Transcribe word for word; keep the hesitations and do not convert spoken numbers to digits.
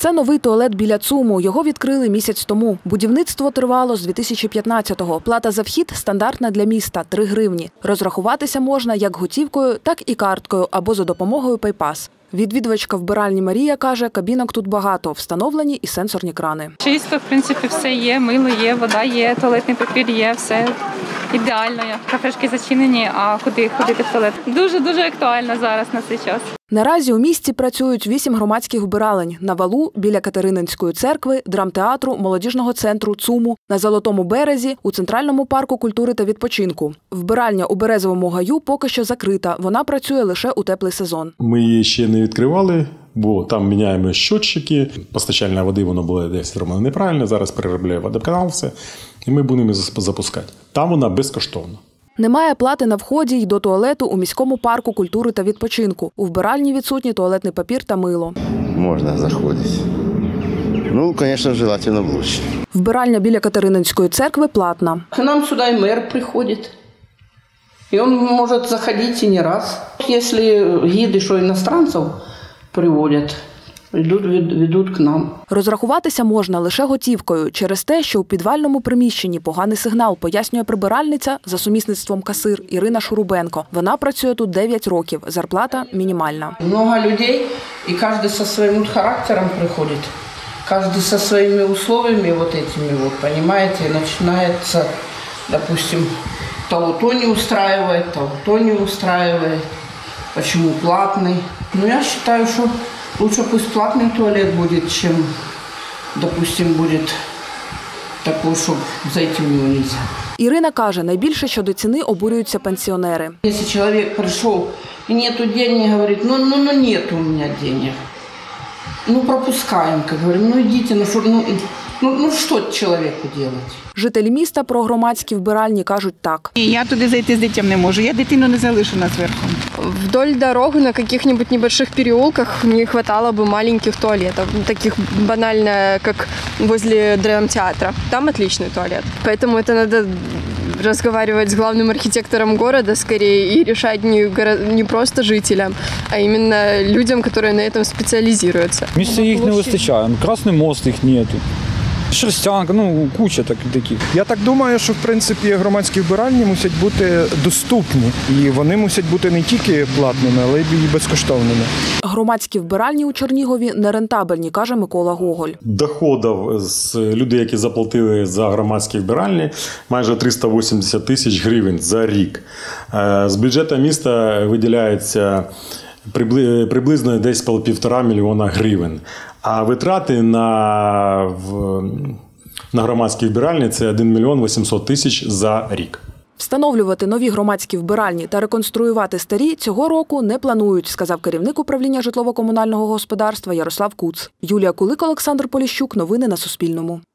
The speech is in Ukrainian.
Це новий туалет біля ЦУМу. Його відкрили місяць тому. Будівництво тривало з дві тисячі п'ятнадцятого. Плата за вхід стандартна для міста – три гривні. Розрахуватися можна як готівкою, так і карткою або за допомогою PayPass. Відвідувачка вбиральні Марія каже, кабінок тут багато, встановлені і сенсорні крани. Чисто, в принципі, все є, мило є, вода є, туалетний папір є, все ідеально. Кафешки зачинені, а куди ходити в туалет? Дуже-дуже актуально зараз на цей час. Наразі у місті працюють вісім громадських вбиралень. На Валу, біля Катерининської церкви, драмтеатру, молодіжного центру ЦУМу, на Золотому березі, у Центральному парку культури та відпочинку. Вбиральня у Березовому гаю поки що закрита. Вона працює лише у теплий сезон. Ми її ще не відкривали, бо там міняємо щотчики. Постачальна води, воно було десь зроблено неправильно. Зараз переробляє водоканал все. І ми будемо запускати. Там вона безкоштовна. Немає плати на вході й до туалету у міському парку культури та відпочинку. У вбиральні відсутні туалетний папір та мило. Можна заходити. Ну, звісно, желательно б лучше. Вбиральня біля Катерининської церкви платна. К нам сюда и мэр приходит. И он может заходить и не раз. Если гиды, что иностранцев приводят, ведуть к нам. Розрахуватися можна лише готівкою через те, що у підвальному приміщенні поганий сигнал, пояснює прибиральниця за сумісництвом касир Ірина Шурубенко. Вона працює тут дев'ять років, зарплата мінімальна. Много людей, і кожен зі своїм характером приходить. Кожен зі своїми условиями, вот этими, вот, понимаете, починається, допустим, того то не устраивает, того то не устраивает, почему платный. Ну, я считаю, что лучше пусть платный туалет будет, чем, допустим, будет такой, чтобы зайти в него нельзя. Ірина каже, найбільше щодо ціни обурюються пенсіонери. Якщо чоловік прийшов і нету денег, говорить, ну, ну, ну нет у мене денег. Ну, пропускаємо, як говоримо, ну, йдіть, ну, що, ну, ну, ну, що чоловіку робити? Жителі міста про громадські вбиральні кажуть так. Я туди зайти з дитям не можу, я дитину не залишу на зверху. Вдоль дороги на каких-нибудь небольших переулках не хватало бы маленьких туалетов, таких банально, как возле драмтеатра. Там отличный туалет. Поэтому это надо разговаривать с главным архитектором города скорее и решать не, не просто жителям, а именно людям, которые на этом специализируются. Місця їх не вистачає, Красний мост їх нету. Шерстянка, ну, куча таких. Я так думаю, що, в принципі, громадські вбиральні мусять бути доступні. І вони мусять бути не тільки платними, але й безкоштовними. Громадські вбиральні у Чернігові нерентабельні, каже Микола Гоголь. Доходів з людей, які заплатили за громадські вбиральні, майже триста вісімдесят тисяч гривень за рік. З бюджету міста виділяється приблизно десь півтора мільйона гривень. А витрати на, на громадські вбиральні – це один мільйон вісімсот тисяч за рік. Встановлювати нові громадські вбиральні та реконструювати старі цього року не планують, сказав керівник управління житлово-комунального господарства Ярослав Куц. Юлія Кулик, Олександр Поліщук. Новини на Суспільному.